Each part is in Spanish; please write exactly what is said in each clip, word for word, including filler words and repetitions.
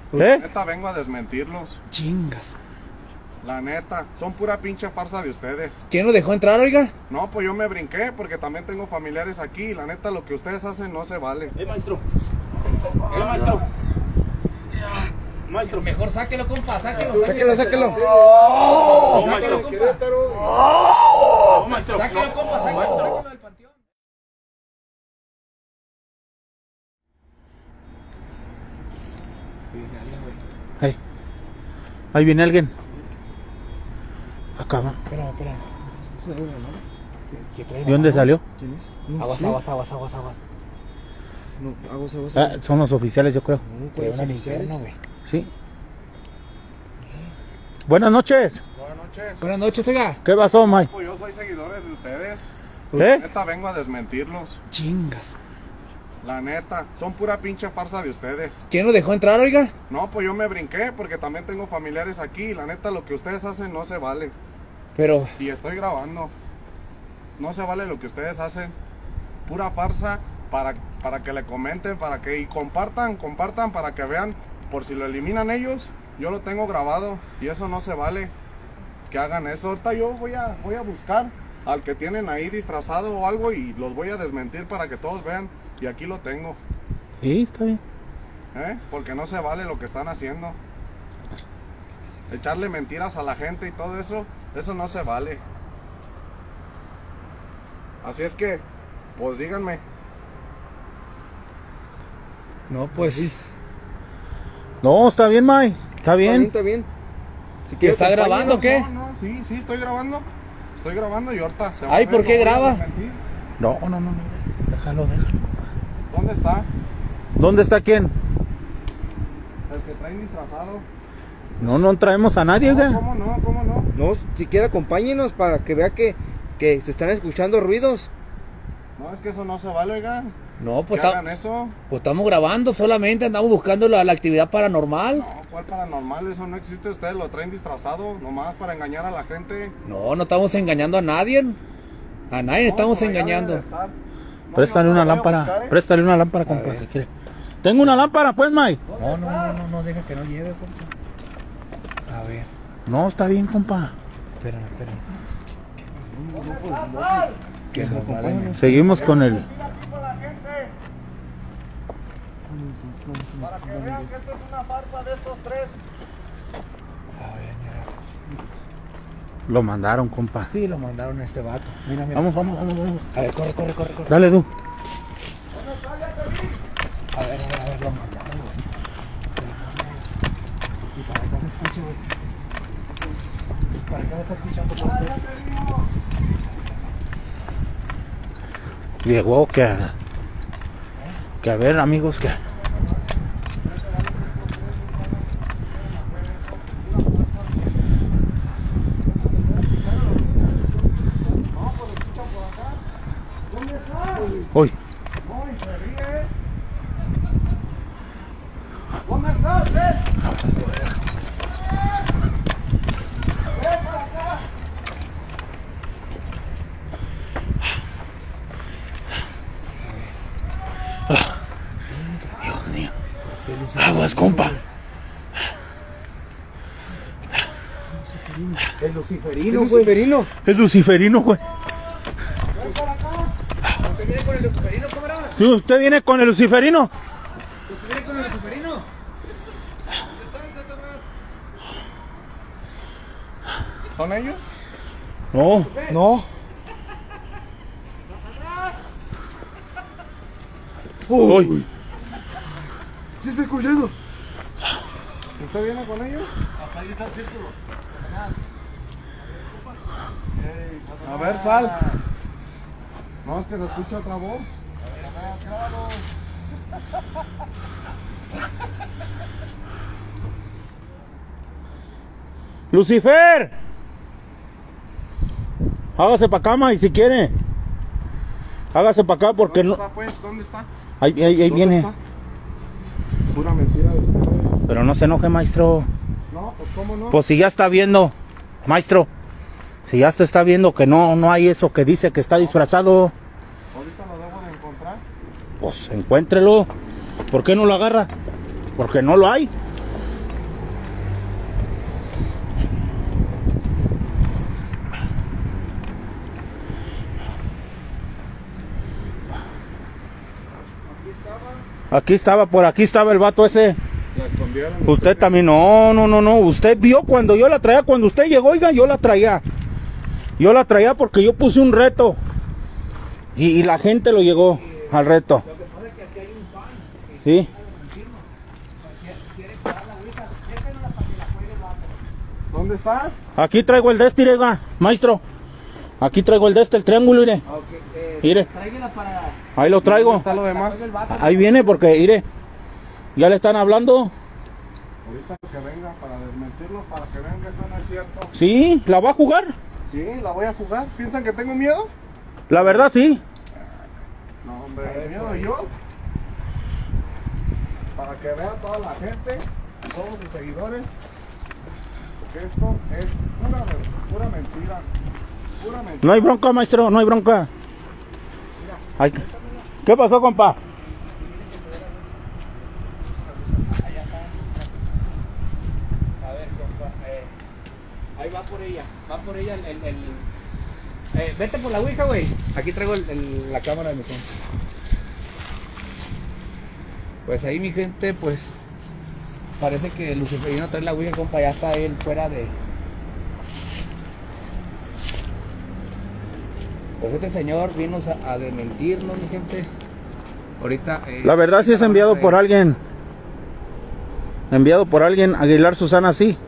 ¿Eh? La neta vengo a desmentirlos. Chingas. La neta, son pura pinche farsa de ustedes. ¿Quién nos dejó entrar, oiga? No, pues yo me brinqué porque también tengo familiares aquí. La neta, lo que ustedes hacen no se vale. Eh, maestro. Eh, maestro. Maestro. Mejor sáquelo, compa, sáquelo. Sáquelo, sáquelo. Oh, Sáquelo, maestro. compa. Oh, maestro. Sáquelo, compa, sáquelo, sáquelo del panteón. Ahí. Ahí viene alguien. Acá va. Espera, espera. ¿De dónde salió? ¿Quién es? Aguas, aguas, aguas, aguas, aguas. No, aguas, aguas. Ah, son los oficiales, yo creo. No, Trae pues, una oficiales. linterna, güey. Sí. Buenas noches. Buenas noches. Buenas noches, oiga. ¿Qué pasó, Mike? Pues yo soy seguidores de ustedes. ¿Eh? La neta vengo a desmentirlos. Chingas. La neta, son pura pinche farsa de ustedes. ¿Quién nos dejó entrar, oiga? No, pues yo me brinqué porque también tengo familiares aquí. La neta, lo que ustedes hacen no se vale. Pero, Y estoy grabando. No se vale lo que ustedes hacen. Pura farsa para, para que le comenten, para que y compartan, compartan para que vean. Por si lo eliminan ellos, yo lo tengo grabado y eso no se vale. Que hagan eso. Ahorita yo voy a, voy a buscar al que tienen ahí disfrazado o algo y los voy a desmentir para que todos vean. Y aquí lo tengo. Sí, está bien. ¿Eh? Porque no se vale lo que están haciendo. Echarle mentiras a la gente y todo eso, eso no se vale. Así es que, pues díganme. no, pues. No, está bien, Mike. Está Está bien, bien. está bien. Si ¿Qué quieres, está grabando o qué? No, no, sí, sí, estoy grabando. Estoy grabando y ahorita se va Ay, a ver, ¿por qué no voy a graba? desmentir. No, no, no, no. Déjalo, déjalo. ¿Dónde está? ¿Dónde está quién? El que traen disfrazado. No, no traemos a nadie, No, oiga. ¿cómo no? ¿Cómo no? No, si quiere acompáñenos para que vea que, que se están escuchando ruidos. No, es que eso no se vale, oiga. No, Que pues, ta- hagan eso. pues estamos grabando, solamente andamos buscando la, la actividad paranormal. No, ¿cuál paranormal? Eso no existe. Ustedes lo traen disfrazado, nomás para engañar a la gente. No, no estamos engañando a nadie. A nadie No, estamos por allá engañando. debe de estar. No, Préstale yo una te lo voy a lámpara. buscar, ¿eh? Préstale una lámpara, compa. ver. si quiere. Tengo una lámpara, pues, Mike. No, no, no, no, no, deja que no lleve, compa. A ver, No, está bien, compa. espérame, espérame. Que Que se nos acompañen. valen. Seguimos con el... Para que vean que esto es una farsa de estos tres. A ver, mira. Lo mandaron, compa. Sí, lo mandaron a este vato. Mira, mira. Vamos, vamos, vamos, vamos. A ver, corre, corre, corre, corre. Dale, tú. A ver, a ver, a ver, lo mandaron, güey. Y para acá se escucha, güey. Para acá se está escuchando, por Llegó que a... Que a ver, amigos, que... Uy, ¿Dónde estás, eh? Dios mío. Aguas, compa. El luciferino, ¿Qué güey. luciferino? Es luciferino, güey. ¿Usted viene con el luciferino, camarada? ¿Sí, ¿Usted viene con el luciferino? ¿Usted viene con el luciferino? ¿Son ellos? No. No. Uy. ¿Sí está escuchando? ¿Usted viene con ellos? A ver, sal. No, es que se escucha otra voz. Lucifer. Hágase para acá, Mike, si quiere. Hágase para acá porque ¿Dónde no... está, pues? ¿Dónde está? Ahí, ahí, ahí ¿Dónde viene. está? Pura mentira de ustedes. Pero no se enoje, maestro. No, pues cómo no. Pues si ya está viendo, maestro. Si ya se está viendo que no, no hay eso que dice que está disfrazado, Ahorita lo debo de encontrar. pues encuéntrelo. ¿Por qué no lo agarra? Porque no lo hay. Aquí estaba, por aquí estaba el vato ese. La escondieron. Usted también, no, no, no, no. Usted vio cuando yo la traía, cuando usted llegó, oiga, yo la traía. Yo la traía porque yo puse un reto. Y, y la gente lo llegó al reto. Lo que pasa es que aquí hay un fan. Sí. Quiere parar la agüita. Déjenla para que la juegue el vato. ¿Dónde estás? Aquí traigo el de este, oiga, maestro. Aquí traigo el de este, el triángulo, mire. Ok, eh, Mire. tráigala para... Ahí lo traigo. ¿Dónde está lo demás? juegue el vato. Ahí viene porque, mire, ya le están hablando. Ahorita que venga para desmentirlos, para que vean que esto no es cierto. Sí, ¿la va a jugar? Sí, la voy a jugar. ¿Piensan que tengo miedo? La verdad, sí. No, hombre, miedo yo. Para que vea toda la gente, todos sus seguidores, que esto es pura, pura mentira. Pura mentira. No hay bronca, maestro, no hay bronca. Ay, ¿qué pasó, compa? A ver, compa, eh, ahí va por ella, va por ella el... el, el eh, vete por la ouija, güey. Aquí traigo el, el, la cámara de mi compa. Pues ahí, mi gente, pues parece que el luciferino trae la ouija, compa. Ya está él fuera de... Pues este señor vino a, a desmentirnos, mi gente. Ahorita... Eh, La verdad sí es enviado por alguien. Enviado por alguien, Aguilar Susana, sí.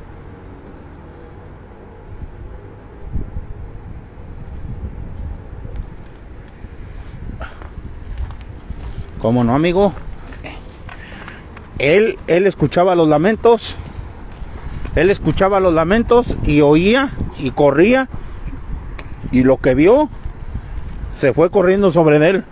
¿Cómo no, amigo? Él, él escuchaba los lamentos. Él escuchaba los lamentos y oía y corría. Y lo que vio, se fue corriendo sobre él.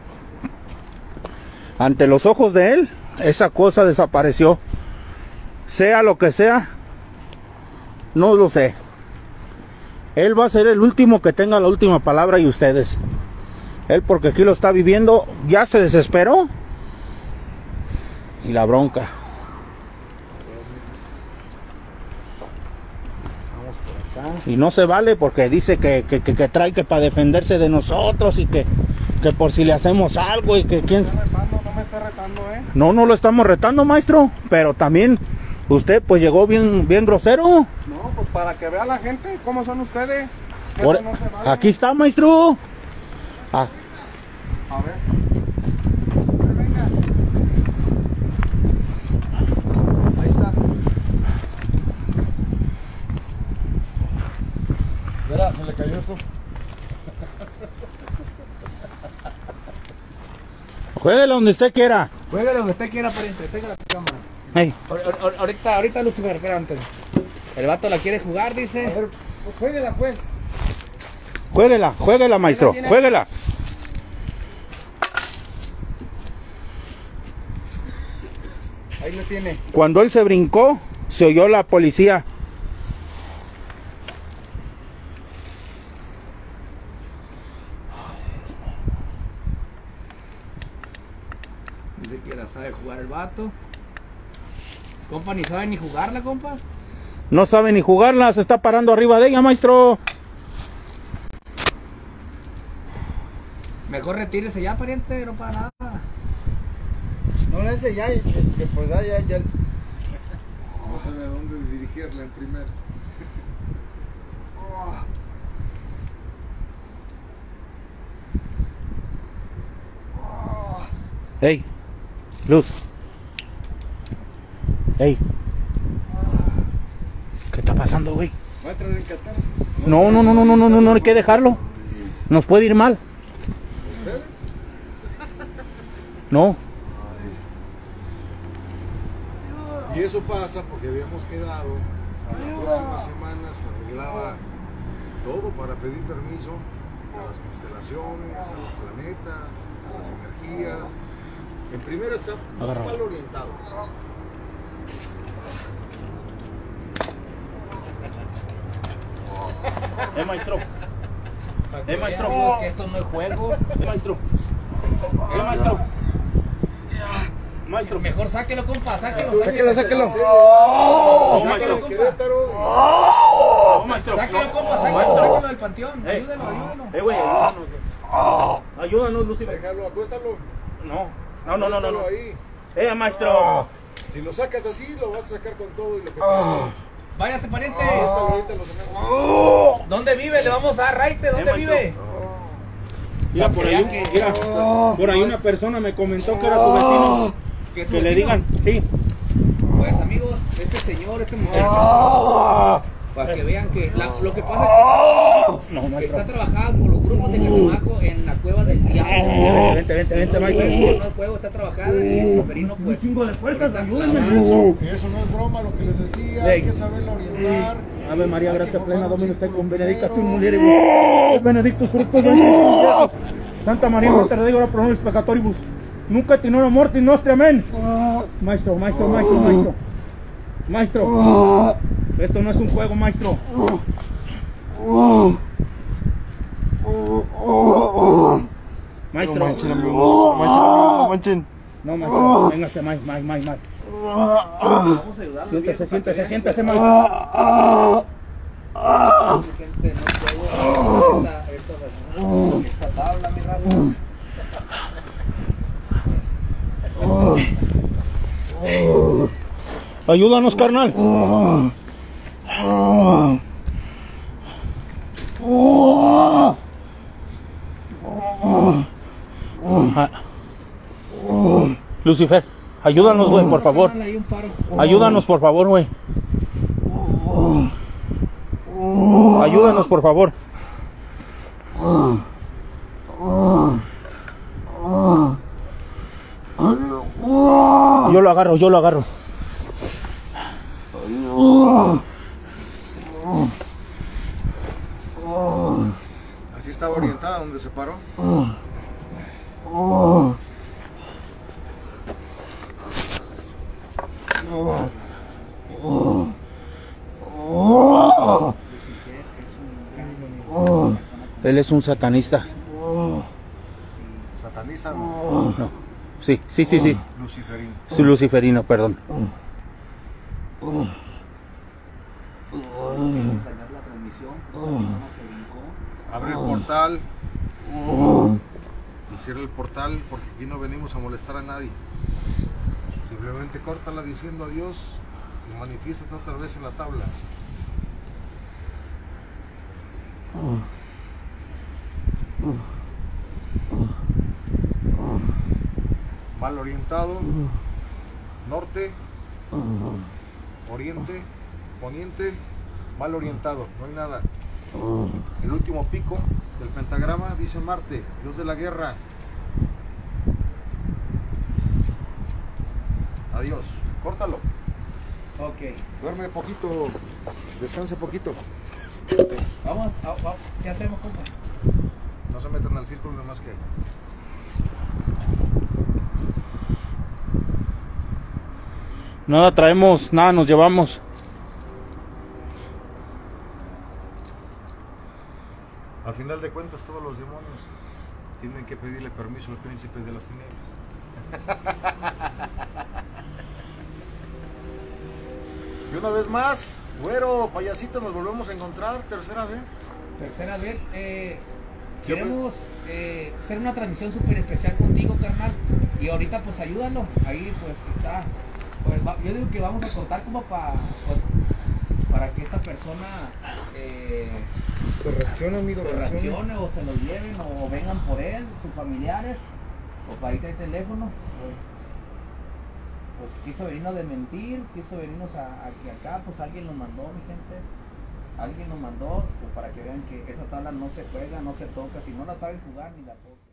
Ante los ojos de él, esa cosa desapareció. Sea lo que sea, no lo sé. Él va a ser el último que tenga la última palabra y ustedes. Él, porque aquí lo está viviendo, ya se desesperó. Y la bronca. Vamos por acá. Y no se vale porque dice que, que, que, que trae que para defenderse de nosotros y que, que por si le hacemos algo y que quién... No me, retando, no me está retando, ¿eh? No, no lo estamos retando, maestro. Pero también usted pues llegó bien, bien grosero. No, pues para que vea la gente cómo son ustedes. Por... Eso no se vale. Aquí está, maestro. Ah. A ver. Venga. Ahí está. Mira, se le cayó esto. Jueguele donde usted quiera. Juegue lo que usted quiera, pariente. Tenga la cámara. Hey. Ahorita, ahorita Lucifer, espera antes. El vato la quiere jugar, dice. A ver, pues jueguela, pues. Jueguela, jueguela, maestro. Jueguela. Ahí lo tiene. Cuando él se brincó, se oyó la policía. Dice que la sabe jugar el vato. Compa, ni sabe ni jugarla, compa. No sabe ni jugarla, se está parando arriba de ella, maestro. Mejor retírese ya, pariente, no para nada. No le hace ya, que pues ya, ya, ya. No sabe a dónde dirigirla en primer. Ey, Luz. Ey. ¿Qué está pasando, güey? Va a entrar en catarsis. No, no, no, no, no, no, no, no hay que dejarlo. Nos puede ir mal. No. Y eso pasa porque habíamos quedado a las próximas semanas se arreglaba todo para pedir permiso a las constelaciones, a los planetas, a las energías. En primera está Agarra. mal orientado. Eh, maestro. Eh, maestro. Que esto no es juego. Eh, maestro. Eh, maestro. Maestro. Mejor sáquelo, compa, sáquelo. Sáquelo, sáquelo. Oh, Sáquelo, maestro. compa. Querétaro. Oh, maestro. Sáquelo, compa, sáquelo, Maestro. sáquelo del panteón. Eh. Ayúdalo, ayúdalo. Eh, güey, ayúdanos. Ayúdanos, Lucifer. Déjalo, acuéstalo. No, no, no, no, no. Acuéstalo no. ahí. ¡Eh, maestro! Si lo sacas así, lo vas a sacar con todo y lo que Váyase, pariente. ahorita lo sacamos. ¿Dónde vive? Le vamos a dar raite. ¿Dónde Eh, maestro. vive? Mira, por ahí, que- mira, por ahí una persona me comentó que era su vecino. Que su Que le vecino. digan, sí. Pues amigos, este señor, este muchacho, para que vean que la- lo que pasa es No, que maestro. está trabajando con los grupos de Catemaco en la cueva del diablo. Vente, vente, vente, No, maestro. el juego está trabajando y el soferino pues. Un chingo de fuerzas, ahorita ayúdenme. la- Eso, eso no es broma lo que les decía, hay Ey. que saberlo orientar. Ave María, Hay gracia que plena, formar un Domino te círculo con benedictus primero. mulieribus. Benedictus fructus ventris. Santa María, Mater Dei, ora pro nobis peccatoribus. Nunca tenora mortis nostri, amén. Maestro, maestro, maestro, maestro. Maestro. Esto no es un juego, maestro. Maestro. No manchen, amigo. No manchen, amigo. No manchen. No, maestro. Véngase, más, más, más, más. Vamos a ayudarlo. Siéntese, siéntese, siéntese, maestro. Gente, no juego esta, esta, esta tabla, mi raza. Ayúdanos, carnal. Ah. Lucifer, ayúdanos, güey, por favor. Ahí un paro. Ayúdanos, por favor, güey. Ayúdanos, por favor. Yo lo agarro, yo lo agarro. Así estaba orientada donde se paró. Él es un satanista. Sataniza, No. Sí, sí, sí, sí. Luciferín. Sí, luciferino, perdón. Dañar la transmisión, pues, esta persona se brincó. Abre el portal y cierra el portal porque aquí no venimos a molestar a nadie. Simplemente córtala diciendo adiós y manifiéstate otra vez en la tabla. Mal orientado, norte, oriente, poniente, mal orientado, no hay nada. El último pico del pentagrama dice Marte, dios de la guerra. Adiós, córtalo. Ok, Duerme poquito, descanse poquito. vamos, a- va- ¿qué hacemos, compa? No se metan al círculo nada más que. Nada traemos, nada nos llevamos. Al final de cuentas todos los demonios tienen que pedirle permiso al príncipe de las tinieblas. Y una vez más, güero, payasito, nos volvemos a encontrar, tercera vez. Tercera vez, eh, queremos eh, hacer una transmisión súper especial contigo, carnal. Y ahorita pues ayúdalo, ahí pues está. Pues, va- yo digo que vamos a cortar como para pues, para que esta persona eh, Pues reacciona, amigo. pues, Reacciona. reaccione o se lo lleven o vengan por él, sus familiares. O para ahí trae teléfono. Pues, pues quiso venirnos de mentir, quiso venirnos a, aquí acá, pues alguien lo mandó, mi gente. Alguien nos mandó pues, para que vean que esa tabla no se juega, no se toca, si no la saben jugar ni la tocan.